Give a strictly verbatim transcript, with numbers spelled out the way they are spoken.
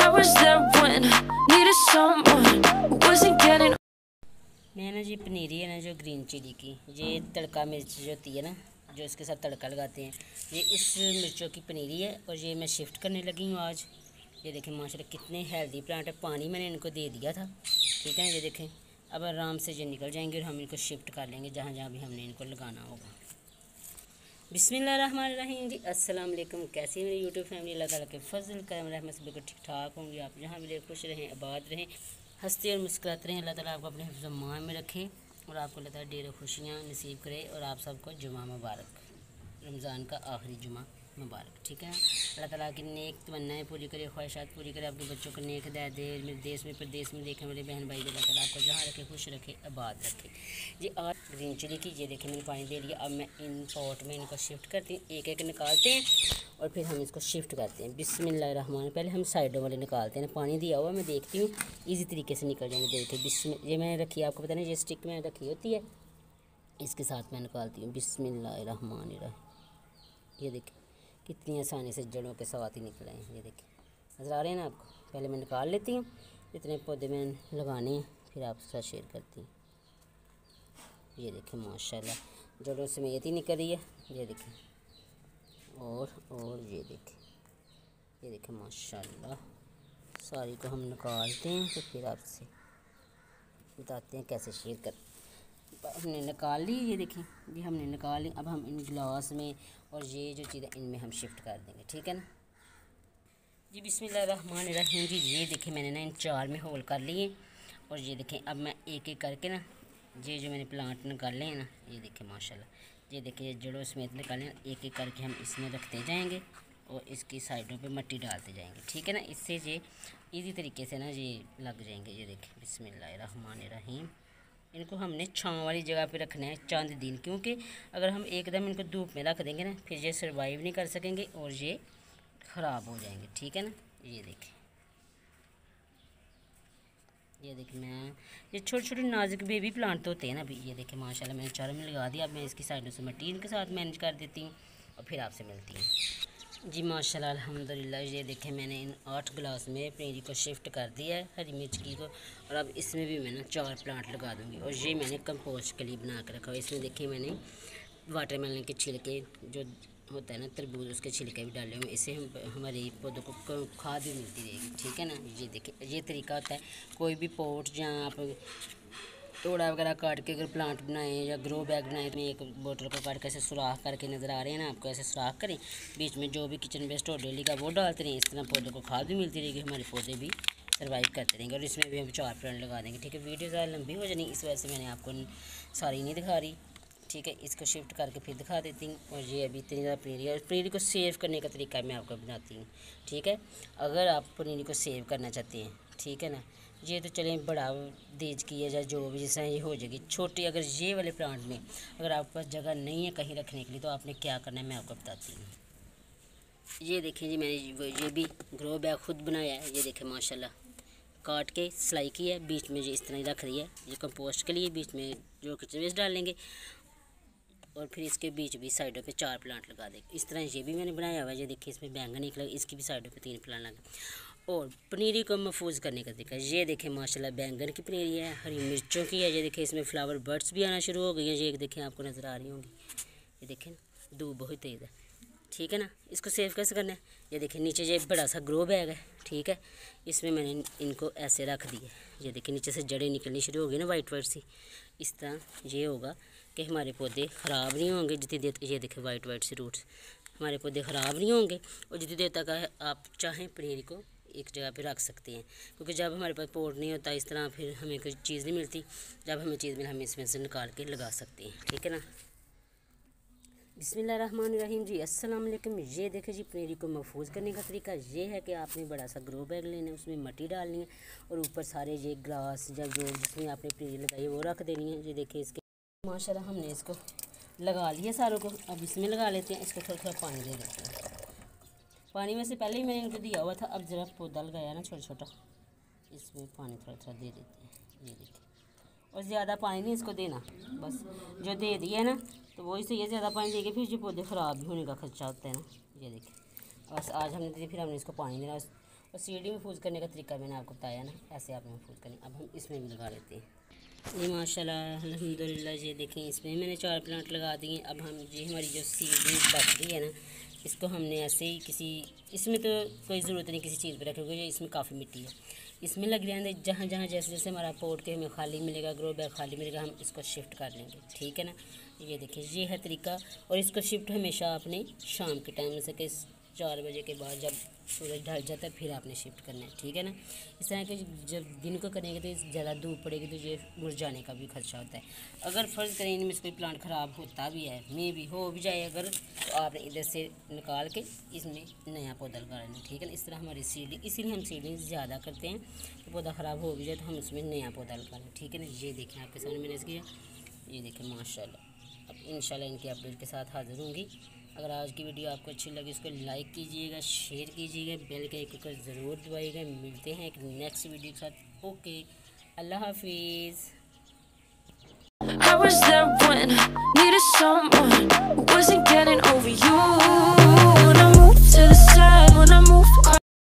I was there when needed someone who wasn't getting. मैं ना जी पनीरी है ना जो ग्रीन चिली की, ये तड़का मिर्च जो होती है ना, जो इसके साथ तड़का लगाते हैं, ये इस मिर्चों की पनीरी है। और ये मैं शिफ्ट करने लगी हूँ आज। ये देखें माशाल्लाह कितने हेल्दी प्लांट है। पानी मैंने इनको दे दिया था, ठीक है। ये देखें अब आराम से ये निकल जाएंगे और हम इनको शिफ्ट कर लेंगे जहाँ जहाँ भी हमने इनको लगाना होगा। बिस्मिल्लाहिर्रहमानिर्रहीम जी, अस्सलाम वालेकुम। कैसी है मेरी यूट्यूब फैमिली? अल्लाह ताला के फजल करम रहमत से बिल्कुल ठीक ठाक होंगी। आप जहाँ भी खुश रहें, आबाद रहें, हंसते और मुस्कुराते रहें। अल्लाह ताला आपको अपने हिफ्ज़ मान में रखें और आपको अल्लाह ताला ढेरों खुशियाँ नसीब करे। और आप सबको जुमा मुबारक, रमज़ान का आखिरी जुमा मुबारक, ठीक है। अल्लाह ताला की नेक तमन्नाएं पूरी करे, ख्वाहिशात पूरी करे, आपके बच्चों को नेक हिदायत दे। मेरे देश में प्रदेश में देखने वाले बहन भाई, अल्लाह ताला आपको जहाँ रखे खुश रखे, आबाद रखे जी। आज ग्रीन चिली की ये देखें मैंने पानी दे लिया। अब मैं इन पॉट में इनको शिफ्ट करती हूँ, एक एक निकालते हैं और फिर हम इसको शिफ्ट करते हैं। बिस्मिल्लाहिर्रहमानिर्रहीम। पहले हम साइडों वाले निकालते हैं। पानी दिया हुआ मैं देखती हूँ ईजी तरीके से निकल जाएंगे। देखिए बिस्मिल्लाह, ये मैंने रखी है, आपको पता नहीं ये स्टिक मैंने रखी होती है, इसके साथ मैं निकालती हूँ। बिस्मिल्लाहिर्रहमानिर्रहीम। ये देखिए कितनी आसानी से जड़ों के साथ ही निकले हैं। ये देखिए नज़र आ रहे हैं ना आपको। पहले मैं निकाल लेती हूँ, इतने पौधे मैंने लगाने हैं, फिर आपके साथ शेयर करती हूँ। ये देखें माशाल्लाह जड़ों समेत ही निकल रही है। ये देखें और और ये देखें, ये देखें माशाल्लाह सारी को हम निकालते हैं तो फिर आपसे बताते हैं कैसे शेयर कर। हमने निकाल ली, ये देखें ये हमने निकाल ली। अब हम इन गिलास में और ये जो चीज़ें इनमें हम शिफ्ट कर देंगे, ठीक है ना जी। बिस्मिल्लाहिर्रहमानिर्रहीम जी। ये देखें मैंने ना इन चार में होल कर लिए और ये देखें अब मैं एक एक करके ना ये जो मैंने प्लांट निकाले हैं ना, ये देखें माशाल्लाह, ये देखें ये जड़ों समेत निकाले हैं। एक एक करके हम इसमें रखते जाएंगे और इसकी साइडों पे मिट्टी डालते जाएंगे, ठीक है ना। इससे ये इजी तरीके से ना ये लग जाएंगे। ये देखें बिस्मिल्लाहिर्रहमानिर्रहीम। इनको हमने छाँव वाली जगह पे रखना है चंद दिन, क्योंकि अगर हम एकदम इनको धूप में रख देंगे ना फिर ये सर्वाइव नहीं कर सकेंगे और ये ख़राब हो जाएंगे, ठीक है ना। ये देखें, ये देखें मैं ये छोटे छोटे नाजुक बेबी प्लांट तो होते हैं ना अभी। ये देखें माशाल्लाह मैंने चारों में लगा दिया। अब मैं इसकी साइडों से मिट्टी इनके साथ मैनेज कर देती हूँ और फिर आपसे मिलती हूँ जी। माशाल्लाह अल्हम्दुलिल्लाह। ये देखें मैंने इन आठ गिलास में पनीरी को शिफ्ट कर दिया है, हरी मिर्च की को। और अब इसमें भी मैं ना चार प्लांट लगा दूँगी। और ये मैंने कंपोस्ट के लिए बना कर रखा हुआ। इसमें देखिए मैंने वाटरमेलन के छिलके जो होता है ना तरबूज, उसके छिलके भी डाले हुए। इससे हम हमारे पौधों को खाद भी मिलती रहेगी, ठीक है ना। ये देखिए ये तरीका होता है। कोई भी पोट जहाँ आप तोड़ा वगैरह काट के अगर प्लांट बनाएं या ग्रो बैग बनाएं तो एक बोतल को काट के ऐसे सुराख करके नज़र आ रहे हैं ना आपको, ऐसे सुराख करें, बीच में जो भी किचन वेस्ट हो डेली का वो डालते रहें। इस तरह पौधों को खाद भी मिलती रहेगी, हमारे पौधे भी सर्वाइव करते रहेंगे। और इसमें भी हम चार प्लांट लगा देंगे, ठीक है। वीडियो ज़्यादा लंबी हो जानी, इस वजह से मैंने आपको सारी नहीं दिखा रही, ठीक है। इसको शिफ्ट करके फिर दिखा देती हूँ। और ये अभी इतनी ज़्यादा पनीरी है, पनीरी को सेव करने का तरीका मैं आपको बनाती हूँ, ठीक है। अगर आप पनीरी को सेव करना चाहते हैं, ठीक है ना, ये तो चलें बड़ा देज की है या जो भी जिस तरह ये हो जाएगी छोटी। अगर ये वाले प्लांट में अगर आपके पास जगह नहीं है कहीं रखने के लिए तो आपने क्या करना है मैं आपको बताती हूँ। ये देखें जी मैंने ये भी ग्रो बैग खुद बनाया है। ये देखें माशाल्लाह काट के सिलाई की है, बीच में जो इस तरह रख रही है ये कंपोस्ट के लिए, बीच में जो किचन वेस्ट डाल लेंगे और फिर इसके बीच भी साइडों पे चार प्लांट लगा देंगे। इस तरह ये भी मैंने बनाया हुआ है। ये देखिए इसमें बैंगन निकला, इसकी भी साइडों पे तीन प्लांट लगा। और पनीरी को महफूज करने का तरीका ये देखें माशाल्लाह बैंगन की पनीरी है, हरी मिर्चों की है। ये देखें इसमें फ्लावर बर्ड्स भी आना शुरू हो गई हैं। ये देखें आपको नज़र आ रही होंगी, ये देखें धूप बहुत तेज़ है, ठीक है ना। इसको सेव कैसे करना है, ये देखें नीचे ये बड़ा सा ग्रो बैग है, ठीक है। इसमें मैंने इनको ऐसे रख दिया। ये देखें नीचे से जड़ें निकलनी शुरू हो गई ना वाइट वाइट सी। इस तरह ये होगा कि हमारे पौधे ख़राब नहीं होंगे जितनी देर। ये देखें वाइट वाइट से रूट्स, हमारे पौधे ख़राब नहीं होंगे। और जितनी देर तक आप चाहें पनीरी को एक जगह पे रख सकते हैं, क्योंकि जब हमारे पास पोर्ट नहीं होता इस तरह फिर हमें कोई चीज़ नहीं मिलती। जब हमें चीज़ मिले हम इसमें से निकाल के लगा सकते हैं, ठीक है ना। बिस्मिल्लाहिर्रहमानिर्रहीम जी, अस्सलाम वालेकुम। ये देखें जी पनीरी को महफूज करने का तरीका ये है कि आपने बड़ा सा ग्रो बैग लेना है, उसमें मिट्टी डालनी है और ऊपर सारे ये ग्लास या जो जिसमें आपने पनीरी लगाई है वो रख देनी है। ये देखिए इसके माशाल्लाह हमने इसको लगा लिया सारों को। अब इसमें लगा लेते हैं, इसको थोड़ा थोड़ा पानी दे देते हैं। पानी में से पहले ही मैंने इनको दिया हुआ था, अब ज़रा पौधा लगाया ना छोटा छोटा, इसमें पानी थोड़ा थोड़ा दे देते हैं। ये देखिए और ज़्यादा पानी नहीं इसको देना, बस जो दे दिया है ना तो वही सही है। ज़्यादा पानी देके फिर जो पौधे ख़राब भी होने का खर्चा होता है ना। ये देखिए बस आज हमने दी, फिर हमने इसको पानी देना। और सीढ़ी महफूज करने का तरीका मैंने आपको बताया ना, ऐसे आप महफूज करें। अब हम इसमें भी लगा लेते हैं। ये माशाल्लाह अल्हम्दुलिल्लाह, ये देखें इसमें मैंने चार प्लांट लगा दिए। अब हम ये हमारी जो सीढ़ी बच रही है ना, इसको हमने ऐसे ही किसी, इसमें तो कोई ज़रूरत नहीं किसी चीज़ पर रखोगे, इसमें काफ़ी मिट्टी है, इसमें लग जाएंगे। जहाँ जहाँ जैसे जैसे हमारा पोर्ट के हमें खाली मिलेगा, ग्रो बैग खाली मिलेगा, हम इसको शिफ्ट कर लेंगे, ठीक है ना। ये देखिए ये है तरीका। और इसको शिफ्ट हमेशा आपने शाम के टाइम में से कि चार बजे के बाद जब सूरज ढल जाता है फिर आपने शिफ्ट करना है, ठीक है ना। इस तरह के जब दिन को करेंगे तो ज़्यादा धूप पड़ेगी तो ये मुरझाने का भी खर्चा होता है। अगर फ़र्ज़ करें इनमें से कोई प्लांट ख़राब होता भी है, मे भी हो भी जाए अगर, तो आपने इधर से निकाल के इसमें नया पौधा लगा लेना, ठीक है ना। इस तरह हमारी सीडलिंग, इसीलिए हम सीडलिंग ज़्यादा करते हैं कि पौधा ख़राब हो भी जाए तो हम उसमें नया पौधा लगा लें, ठीक है ना। ये देखें आपके सामने मैंने इसकी, ये देखें माशाल्लाह। अब इंशाल्लाह इनकी अपडेट के साथ हाज़िर होंगी। अगर आज की वीडियो आपको अच्छी लगी इसको लाइक कीजिएगा, शेयर कीजिएगा, बेल के आइकन को ज़रूर दबाइएगा। मिलते हैं एक नेक्स्ट वीडियो के साथ। ओके, अल्लाह हाफिज़। I was there when I needed someone who wasn't getting over you.